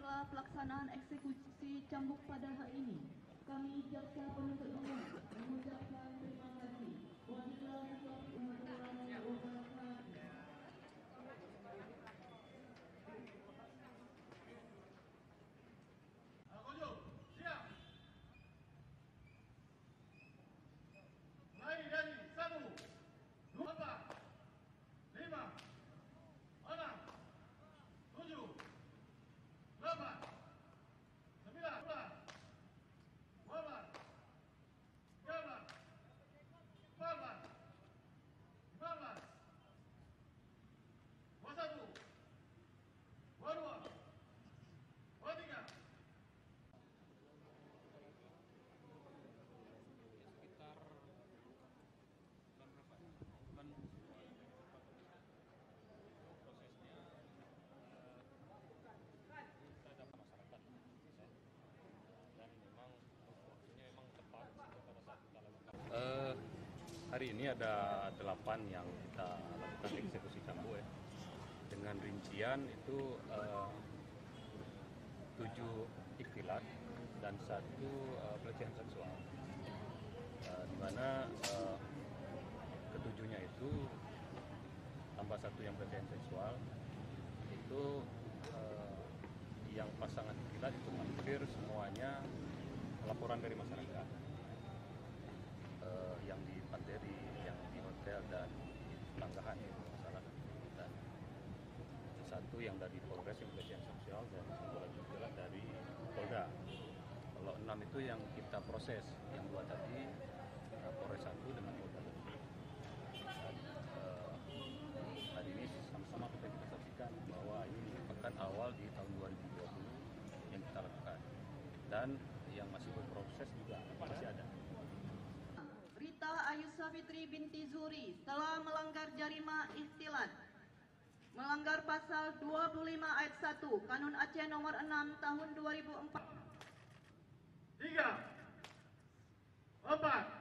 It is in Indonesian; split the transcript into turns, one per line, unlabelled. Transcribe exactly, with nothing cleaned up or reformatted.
masalah pelaksanaan eksekusi cambuk pada hari ini. Kami jaksa penuntut umum mengucapkan terima kasih. Wassalamualaikum warahmatullahi wabarakatuh.
Siap. Mulai dari satu, dua, empat, lima, enam, tujuh, delapan, sembilan, dua belas, tiga belas, empat belas, lima belas, dua puluh satu, dua puluh dua, dua puluh tiga.
Sekitar bulan berapa? Bulan prosesnya kita ada masyarakat dan memang waktunya memang tepat pada saat kita lakukan. Uh, hari ini ada delapan yang kita lakukan eksekusi cambuk ya. Dengan rincian itu uh, tujuh ikhtilat dan satu uh, pelecehan seksual. Uh, di mana uh, ketujuhnya itu tambah satu yang pelecehan seksual itu uh, yang pasangan ikhtilat itu hampir semuanya laporan dari masyarakat uh, yang di pantai, yang di hotel dan tanggahan itu masalah, dan satu yang dari Polres yang pelecehan seksual dan satu lagi adalah dari Polda. Kalau enam itu yang kita proses, yang dua tadi Polres satu dengan Polda. Dan, uh, hari ini sama-sama kita, kita saksikan bahwa ini pekan awal di tahun dua ribu dua puluh yang kita lakukan, dan yang masih berproses juga masih ada.
Rita Ayusa Fitri binti Zuri telah melanggar jarima ikhtilat, melanggar pasal dua puluh lima ayat satu Kanun Aceh nomor enam tahun dua ribu empat.
Tiga, empat,